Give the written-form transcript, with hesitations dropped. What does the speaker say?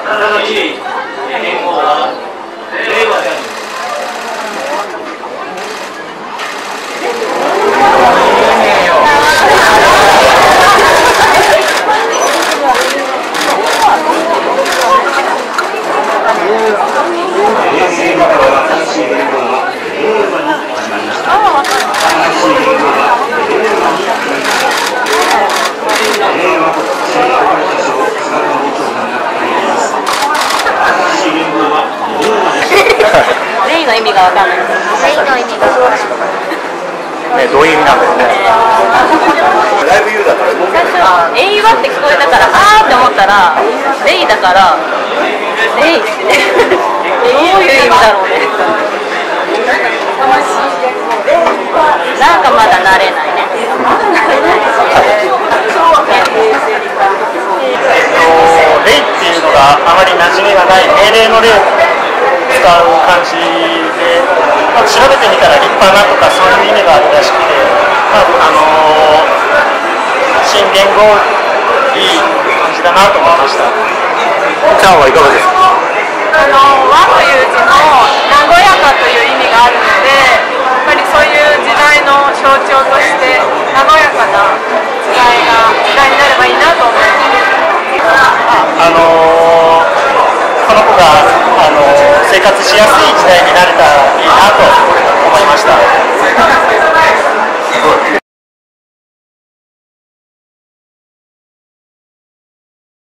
新しい言語は令和である。 レイの意味がわかんない。レイの意味がね、どういう意味なんだよね。ライブユーだから。 最初、英語って聞こえたから、あーって思ったら、レイだから、レイって、どういう意味だろうね。なんかまだ慣れないね。 レイっていうのがあまり馴染みがない命令の例を使う感じで、調べてみたら立派なとかそういう意味があるらしくて、新元号いい感じだなと思いました。ちゃんはいかがですか？ 和という字も和やかという意味があるので、やっぱりそういう時代の象徴として和やかな時代になればいいなと思います。 この子が生活しやすい時代になれたらいいなと思いました。